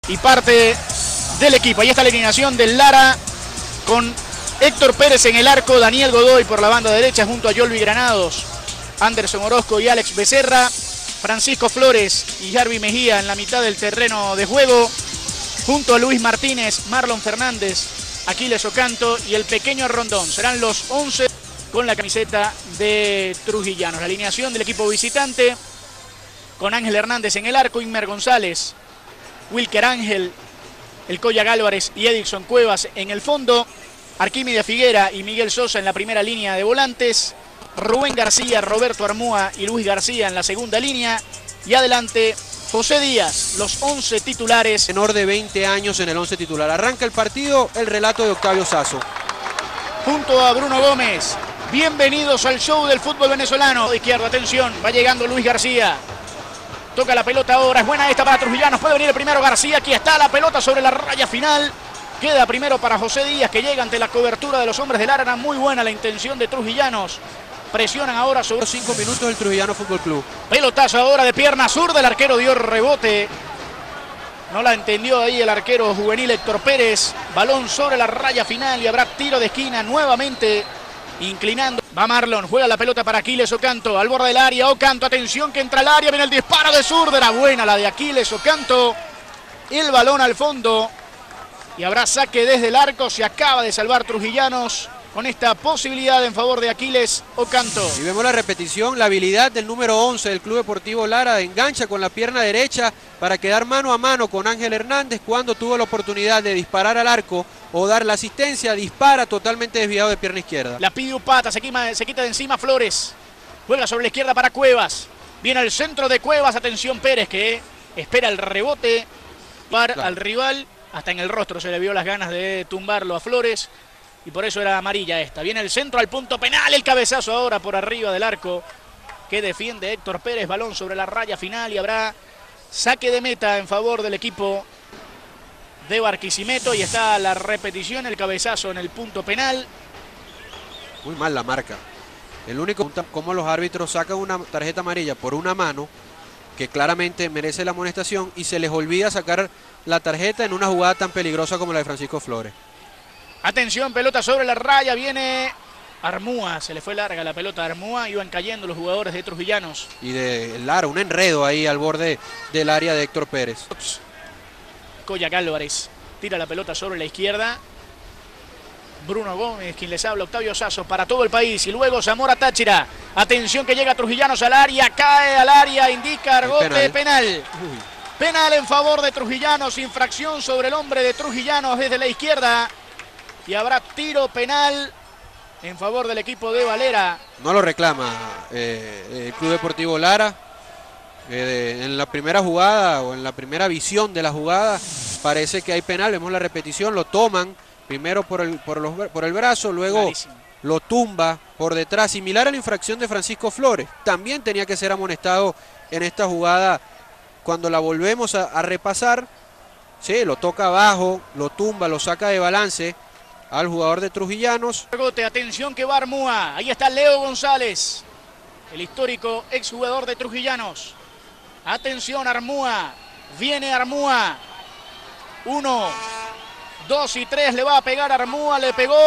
y parte del equipo. Ahí está la alineación del Lara con Héctor Pérez en el arco, Daniel Godoy por la banda derecha junto a Yolvi Granados, Anderson Orozco y Alex Becerra, Francisco Flores y Jarvi Mejía en la mitad del terreno de juego, junto a Luis Martínez, Marlon Fernández, Aquiles Ocanto y el pequeño Rondón. Serán los 11 con la camiseta de Trujillanos. La alineación del equipo visitante con Ángel Hernández en el arco, Inmer González, Wilker Ángel, el Colla Álvarez y Edilson Cuevas en el fondo, Arquímedes Figuera y Miguel Sosa en la primera línea de volantes, Rubén García, Roberto Armúa y Luis García en la segunda línea, y adelante José Díaz, los 11 titulares. Menor de 20 años en el 11 titular. Arranca el partido, el relato de Octavio Sazo. Junto a Bruno Gómez, bienvenidos al show del fútbol venezolano. De izquierda, atención, va llegando Luis García. Toca la pelota ahora, es buena esta para Trujillanos, puede venir el primero García, aquí está la pelota sobre la raya final. Queda primero para José Díaz, que llega ante la cobertura de los hombres del Lara. Muy buena la intención de Trujillanos. Presionan ahora sobre... 5 minutos del Trujillano Fútbol Club. Pelotazo ahora de pierna zurda, el arquero dio rebote. No la entendió ahí el arquero juvenil Héctor Pérez. Balón sobre la raya final y habrá tiro de esquina nuevamente. Inclinando. Va Marlon, juega la pelota para Aquiles Ocanto. Al borde del área, Ocanto, atención que entra al área. Viene el disparo de zurda, era buena la de Aquiles Ocanto. El balón al fondo. Y habrá saque desde el arco. Se acaba de salvar Trujillanos con esta posibilidad en favor de Aquiles Ocanto. Y vemos la repetición, la habilidad del número 11 del Club Deportivo Lara, engancha con la pierna derecha para quedar mano a mano con Ángel Hernández cuando tuvo la oportunidad de disparar al arco o dar la asistencia, dispara totalmente desviado de pierna izquierda. La pide Upata, se quita de encima Flores, juega sobre la izquierda para Cuevas, viene al centro de Cuevas, atención Pérez que espera el rebote para al rival, hasta en el rostro se le vio las ganas de tumbarlo a Flores. Y por eso era amarilla esta. Viene el centro al punto penal. El cabezazo ahora por arriba del arco que defiende Héctor Pérez. Balón sobre la raya final y habrá saque de meta en favor del equipo de Barquisimeto. Y está la repetición, el cabezazo en el punto penal. Muy mal la marca. El único como los árbitros sacan una tarjeta amarilla por una mano que claramente merece la amonestación y se les olvida sacar la tarjeta en una jugada tan peligrosa como la de Francisco Flores. Atención, pelota sobre la raya, viene Armúa, se le fue larga la pelota a Armúa, iban cayendo los jugadores de Trujillanos. Y de Lara, un enredo ahí al borde del área de Héctor Pérez. Colla Álvarez tira la pelota sobre la izquierda. Bruno Gómez, quien les habla, Octavio Sazo, para todo el país. Y luego Zamora Táchira. Atención que llega Trujillanos al área, cae al área, indica Argote, penal. Penal en favor de Trujillanos, infracción sobre el hombre de Trujillanos desde la izquierda. Y habrá tiro penal en favor del equipo de Valera. No lo reclama el Club Deportivo Lara. En la primera jugada o en la primera visión de la jugada parece que hay penal. Vemos la repetición, lo toman primero por el brazo, luego clarísimo, lo tumba por detrás. Similar a la infracción de Francisco Flores. También tenía que ser amonestado en esta jugada cuando la volvemos a repasar. Sí, lo toca abajo, lo tumba, lo saca de balance al jugador de Trujillanos. Atención que va Armúa. Ahí está Leo González, el histórico exjugador de Trujillanos. Atención Armúa. Viene Armúa. 1, 2 y 3 le va a pegar Armúa. Le pegó.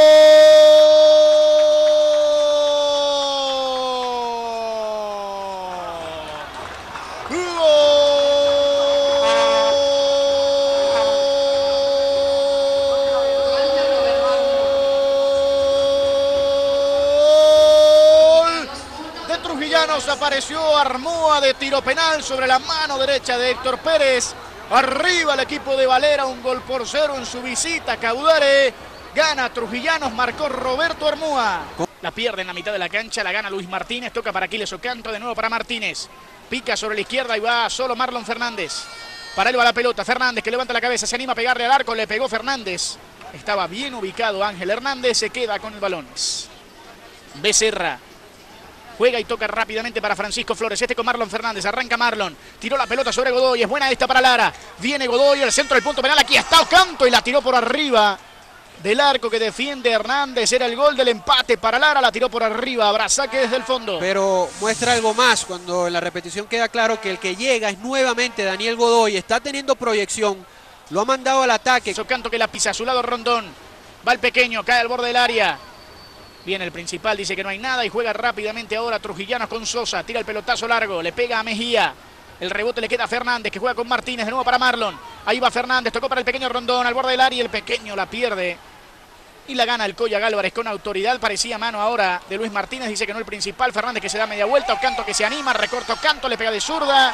Apareció Armúa de tiro penal sobre la mano derecha de Héctor Pérez. Arriba el equipo de Valera, 1-0 en su visita. Caudare gana Trujillanos, marcó Roberto Armúa. La pierde en la mitad de la cancha, la gana Luis Martínez, toca para Aquiles Ocanto, de nuevo para Martínez. Pica sobre la izquierda y va solo Marlon Fernández. Para él va la pelota, Fernández que levanta la cabeza, se anima a pegarle al arco, le pegó Fernández. Estaba bien ubicado Ángel Hernández, se queda con el balón. Becerra. Juega y toca rápidamente para Francisco Flores. Con Marlon Fernández. Arranca Marlon. Tiró la pelota sobre Godoy. Es buena esta para Lara. Viene Godoy al centro del punto penal. Aquí está Ocanto y la tiró por arriba del arco que defiende Hernández. Era el gol del empate para Lara. La tiró por arriba. Habrá saque desde el fondo. Pero muestra algo más cuando en la repetición queda claro que el que llega es nuevamente Daniel Godoy. Está teniendo proyección. Lo ha mandado al ataque. Canto que la pisa a su lado Rondón. Va el pequeño, cae al borde del área. Viene el principal, dice que no hay nada y juega rápidamente ahora Trujillanos con Sosa. Tira el pelotazo largo, le pega a Mejía. El rebote le queda a Fernández, que juega con Martínez, de nuevo para Marlon. Ahí va Fernández, tocó para el pequeño Rondón, al borde del área, el pequeño la pierde. Y la gana el Coya Álvarez con autoridad, parecía mano ahora de Luis Martínez, dice que no el principal. Fernández que se da media vuelta, Ocanto que se anima, recorta Ocanto, le pega de zurda.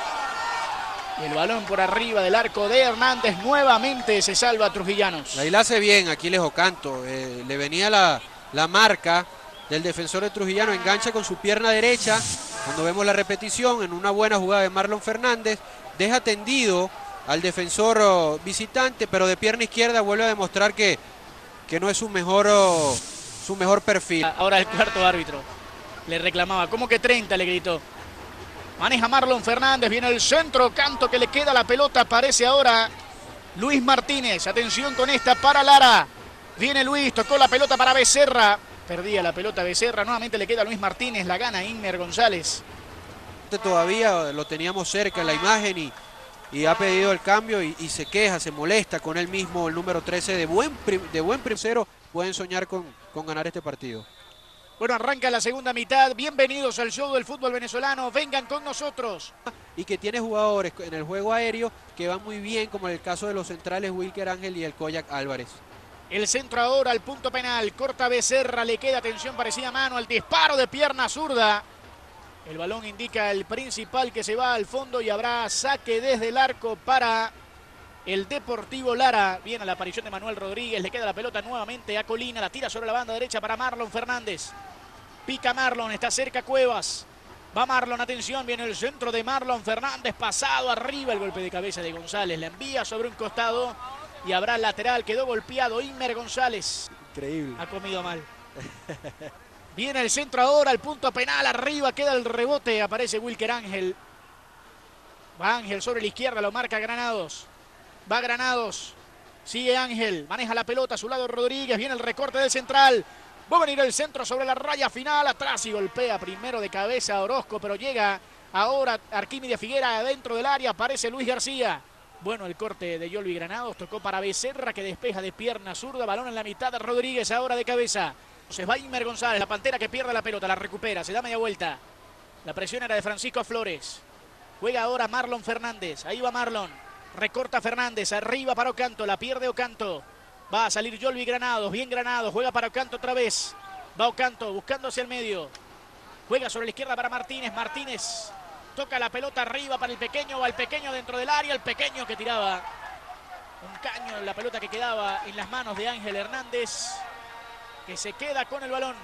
Y el balón por arriba del arco de Hernández, nuevamente se salva Trujillanos. Ahí la hace bien Aquiles Ocanto, le venía la marca del defensor de Trujillano, engancha con su pierna derecha. Cuando vemos la repetición, en una buena jugada de Marlon Fernández, deja tendido al defensor visitante, pero de pierna izquierda vuelve a demostrar que no es su mejor perfil. Ahora el cuarto árbitro le reclamaba, ¿cómo que 30? Le gritó. Maneja Marlon Fernández, viene el centro, Canto que le queda la pelota, aparece ahora Luis Martínez. Atención con esta para Lara. Viene Luis, tocó la pelota para Becerra. Perdía la pelota Becerra, nuevamente le queda a Luis Martínez, la gana Inmer González. Todavía lo teníamos cerca en la imagen y ha pedido el cambio y se queja, se molesta con él mismo, el número 13 de buen primero. Pueden soñar con ganar este partido. Bueno, arranca la segunda mitad. Bienvenidos al show del fútbol venezolano. Vengan con nosotros. Y que tiene jugadores en el juego aéreo que van muy bien, como en el caso de los centrales Wilker Ángel y el Coya Álvarez. El centro ahora al punto penal. Corta Becerra, le queda atención, parecía mano. El disparo de pierna zurda. El balón indica el principal que se va al fondo y habrá saque desde el arco para el Deportivo Lara. Viene la aparición de Manuel Rodríguez. Le queda la pelota nuevamente a Colina. La tira sobre la banda derecha para Marlon Fernández. Pica Marlon, está cerca Cuevas. Va Marlon, atención, viene el centro de Marlon Fernández. Pasado arriba, el golpe de cabeza de González. La envía sobre un costado. Y habrá lateral, quedó golpeado Inmer González. Increíble. Ha comido mal. Viene el centro ahora, al punto penal, arriba queda el rebote, aparece Wilker Ángel. Va Ángel sobre la izquierda, lo marca Granados. Va Granados, sigue Ángel, maneja la pelota, a su lado Rodríguez, viene el recorte del central. Va a venir el centro sobre la raya final, atrás y golpea primero de cabeza a Orozco, pero llega ahora Arquímedes Figuera adentro del área, aparece Luis García. Bueno, el corte de Yolvi Granados, tocó para Becerra que despeja de pierna zurda, balón en la mitad de Rodríguez ahora de cabeza. Se va Inmer González, la Pantera que pierde la pelota, la recupera, se da media vuelta. La presión era de Francisco Flores. Juega ahora Marlon Fernández, ahí va Marlon. Recorta Fernández, arriba para Ocanto, la pierde Ocanto. Va a salir Yolvi Granados, bien Granados, juega para Ocanto otra vez. Va Ocanto, buscando hacia el medio. Juega sobre la izquierda para Martínez, Martínez. Toca la pelota arriba para el pequeño, va el pequeño dentro del área, el pequeño que tiraba un caño en la pelota que quedaba en las manos de Ángel Hernández, que se queda con el balón.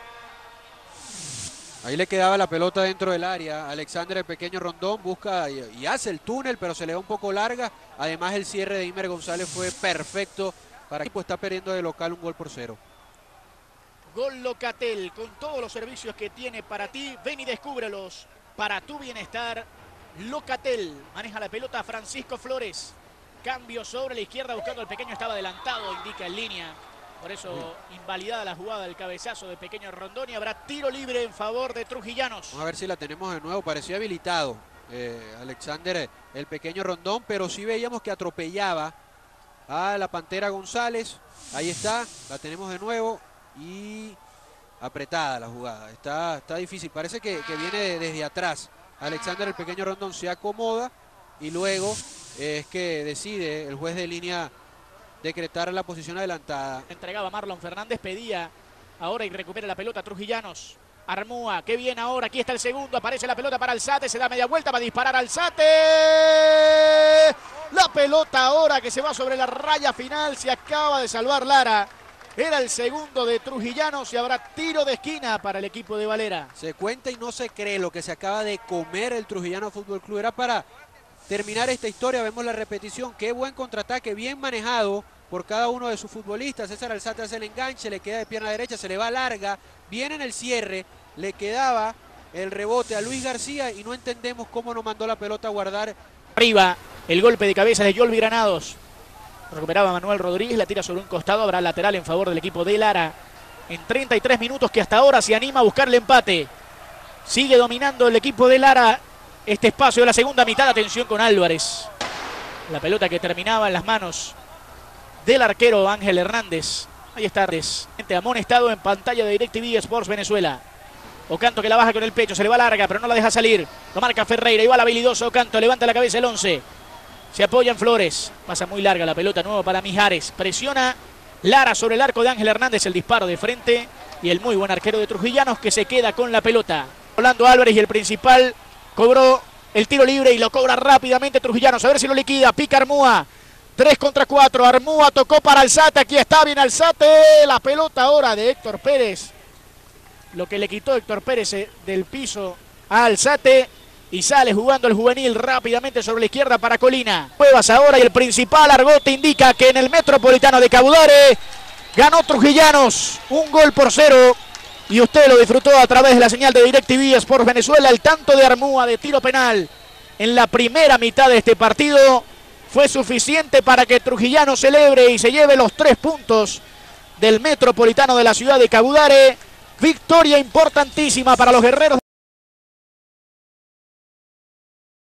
Ahí le quedaba la pelota dentro del área. Alexander, el pequeño Rondón, busca y hace el túnel, pero se le va un poco larga. Además, el cierre de Inmer González fue perfecto para el equipo. Está perdiendo de local 1-0. Gol Locatel, con todos los servicios que tiene para ti. Ven y descúbrelos para tu bienestar. Locatel, maneja la pelota Francisco Flores. Cambio sobre la izquierda, buscando al pequeño, estaba adelantado, indica en línea. Por eso invalidada la jugada del cabezazo de pequeño Rondón y habrá tiro libre en favor de Trujillanos. Vamos a ver si la tenemos de nuevo. Parecía habilitado Alexander, el pequeño Rondón, pero sí veíamos que atropellaba a la Pantera González. Ahí está, la tenemos de nuevo y apretada la jugada. Está difícil, parece que viene desde atrás. Alexander, el pequeño Rondón, se acomoda y luego es que decide el juez de línea decretar la posición adelantada. Entregaba Marlon Fernández, pedía ahora y recupera la pelota Trujillanos. Armúa, qué bien ahora, aquí está el segundo, aparece la pelota para Alzate, se da media vuelta para disparar Alzate. La pelota ahora que se va sobre la raya final, se acaba de salvar Lara. Era el segundo de Trujillanos y habrá tiro de esquina para el equipo de Valera. Se cuenta y no se cree lo que se acaba de comer el Trujillano Fútbol Club. Era para terminar esta historia, vemos la repetición, qué buen contraataque, bien manejado por cada uno de sus futbolistas. César Alzate hace el enganche, le queda de pierna derecha, se le va larga, viene en el cierre, le quedaba el rebote a Luis García y no entendemos cómo no mandó la pelota a guardar. Arriba, el golpe de cabeza de Yolvi Granados. Recuperaba Manuel Rodríguez, la tira sobre un costado, habrá lateral en favor del equipo de Lara. En 33 minutos que hasta ahora se anima a buscar el empate. Sigue dominando el equipo de Lara este espacio de la segunda mitad. Atención con Álvarez. La pelota que terminaba en las manos del arquero Ángel Hernández. Ahí está, amonestado en pantalla de DirecTV Sports Venezuela. Ocanto que la baja con el pecho, se le va larga, pero no la deja salir. Lo marca Ferreira, igual habilidoso Ocanto, levanta la cabeza el 11. Se apoya en Flores, pasa muy larga la pelota, nuevo para Mijares. Presiona Lara sobre el arco de Ángel Hernández, el disparo de frente. Y el muy buen arquero de Trujillanos que se queda con la pelota. Orlando Álvarez y el principal cobró el tiro libre y lo cobra rápidamente Trujillanos. A ver si lo liquida, pica Armúa. 3 contra 4, Armúa tocó para Alzate, aquí está bien Alzate. La pelota ahora de Héctor Pérez. Lo que le quitó Héctor Pérez del piso a Alzate. Y sale jugando el juvenil rápidamente sobre la izquierda para Colina. Cuevas ahora y el principal Argote indica que en el Metropolitano de Cabudare ganó Trujillanos 1-0. Y usted lo disfrutó a través de la señal de DirecTV Sports Venezuela. El tanto de Armúa de tiro penal en la primera mitad de este partido fue suficiente para que Trujillanos celebre y se lleve los 3 puntos del Metropolitano de la ciudad de Cabudare. Victoria importantísima para los guerreros.